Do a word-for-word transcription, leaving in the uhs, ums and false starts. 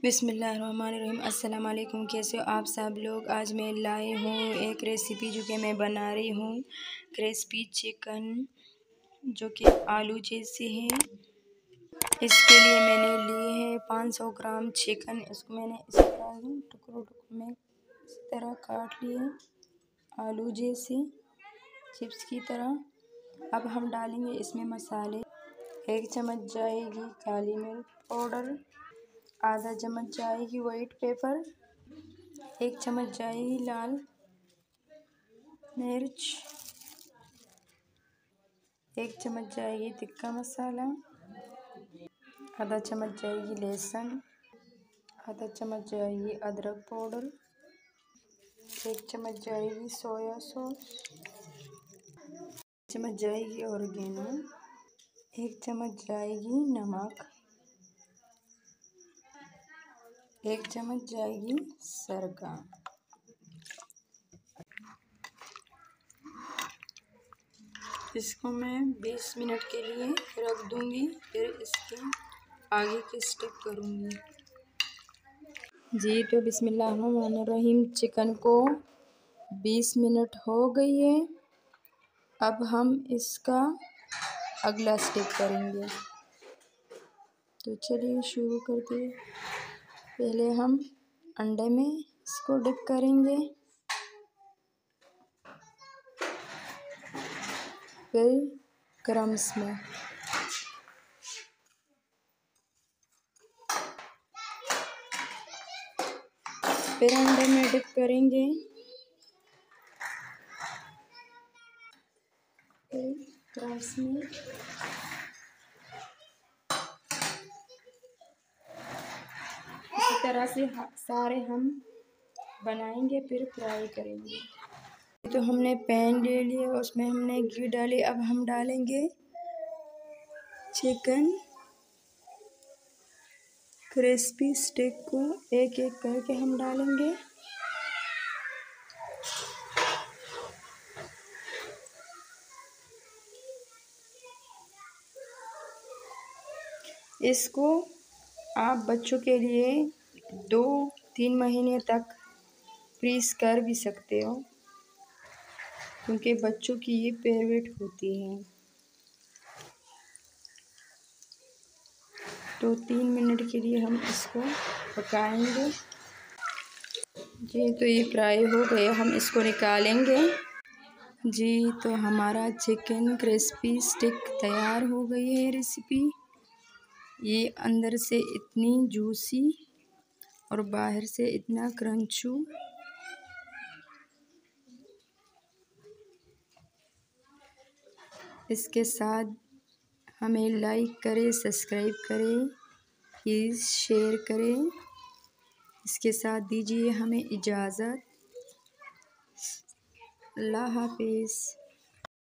बिस्मिल्लाहिर्रहमानिर्रहीम। अस्सलाम वालेकुम। कैसे हो आप सब लोग। आज मैं लाई हूँ एक रेसिपी जो कि मैं बना रही हूँ क्रिस्पी चिकन, जो कि आलू जैसी है। इसके लिए मैंने लिए है पाँच सौ ग्राम चिकन। इसको मैंने इस तरह टुकड़ों टुकड़ों में इस तरह काट लिए, आलू जैसी चिप्स की तरह। अब हम डालेंगे इसमें मसाले। एक चम्मच जाएगी काली मिर्च पाउडर, आधा चम्मच जाएगी वाइट पेपर, एक चम्मच जाएगी लाल मिर्च, एक चम्मच जाएगी तिक्का मसाला, आधा चम्मच जाएगी लहसुन, आधा चम्मच जाएगी अदरक पाउडर, एक चम्मच जाएगी सोया सॉस, एक चम्मच जाएगी ऑरिगेनो, एक चम्मच जाएगी नमक, एक चम्मच जाएगी सरका। इसको मैं बीस मिनट के लिए रख दूंगी, फिर इसके आगे की स्टेप करूंगी। जी तो बिस्मिल्लाहिर्रहमानिर्रहीम। चिकन को बीस मिनट हो गई है। अब हम इसका अगला स्टेप करेंगे। तो चलिए शुरू करते हैं। पहले हम अंडे में इसको डिप करेंगे, फिर क्रम्स में, फिर अंडे में डिप करेंगे, फिर क्रम्स में, इसी तरह से सारे हम बनाएंगे, फिर फ्राई करेंगे। तो हमने पैन ले लिया, उसमें हमने घी डाली। अब हम डालेंगे चिकन क्रिस्पी स्टिक को एक एक करके हम डालेंगे। इसको आप बच्चों के लिए दो तीन महीने तक फ्रीज कर भी सकते हो, क्योंकि बच्चों की ये फेवरेट होती है। तो तीन मिनट के लिए हम इसको पकाएंगे। जी तो ये फ्राई हो गए, हम इसको निकालेंगे। जी तो हमारा चिकन क्रिस्पी स्टिक तैयार हो गई है रेसिपी। ये अंदर से इतनी जूसी और बाहर से इतना क्रंचू। इसके साथ हमें लाइक करें, सब्सक्राइब करें, प्लीज़ शेयर करें। इसके साथ दीजिए हमें इजाज़त। अल्लाह हाफिज़।